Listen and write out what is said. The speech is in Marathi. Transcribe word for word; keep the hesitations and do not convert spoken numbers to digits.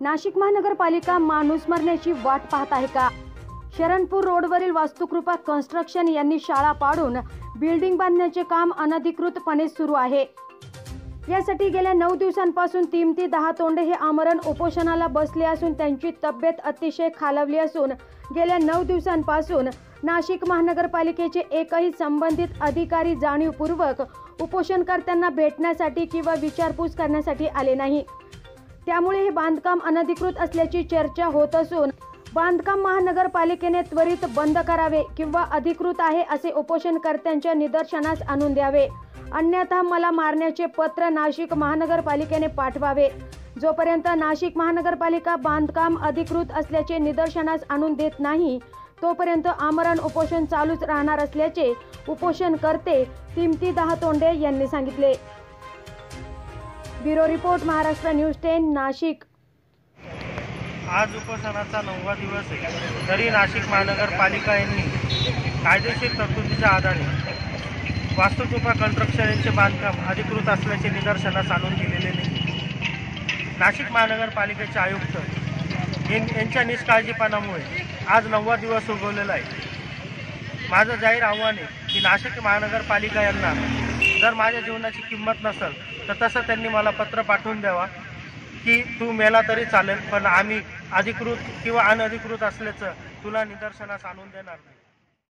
नाशिक महानगरपालिका माणूस मरण्याची वाट पाहत आहे का? शरणपूर रोडवरील वास्तुकृपा कन्स्ट्रक्शन यांनी शाळा पाडून बिल्डिंग बांधण्याचे काम अनधिकृतपणे सुरू आहे। यासाठी गेल्या नऊ दिवसांपासून तिमती दहा तोंडे हे आमरण उपोषणाला बसले असून त्यांची तब्येत अतिशय खालावली असून गेल्या नऊ दिवसांपासून नाशिक महानगरपालिकेचे एकही संबंधित अधिकारी जाणीवपूर्वक उपोषणकर्त्यांना भेटण्यासाठी किंवा विचारपूस करण्यासाठी आले नाही। त्यामुळे हे बांधकाम अनधिकृत असल्याची चर्चा होत असून बांधकाम महानगरपालिकेने त्वरित बंद करावे किंवा अधिकृत आहे असे उपोषणकर्त्यांच्या निदर्शनास आणून द्यावे, अन्यथा मला मारण्याचे पत्र नाशिक महानगरपालिकेने पाठवावे। जोपर्यंत नाशिक महानगरपालिका बांधकाम अधिकृत असल्याचे निदर्शनास आणून देत नाही तोपर्यंत आमरण उपोषण चालूच राहणार असल्याचे उपोषणकर्ते तिमती दहा तोंडे यांनी सांगितले। Bureau report, Maharashtra news ten, Nashik. आज उपोषणाचा नववा दिवस आहे, तरी नाशिक महानगरपालिका यांनी कायदेशीर तरतुदीच्या आधारे वास्तुकृपा कन्स्ट्रक्शन यांचे बांधकाम अधिकृत असल्याचे निदर्शनास आणून दिलेले नाही। नाशिक महानगरपालिकेचे आयुक्त यांच्या निष्काळजीपणामुळे आज नववा दिवस उगवलेला आहे। माझं जाहीर आव्हान आहे की नाशिक महानगरपालिका यांना जर माझ्या जीवनाची किंमत नसेल तर तसं त्यांनी मला पत्र पाठवून द्यावा की तू मेला तरी चालेल, पण आम्ही अधिकृत किंवा अनधिकृत असल्याचं तुला निदर्शनास आणून देणार नाही।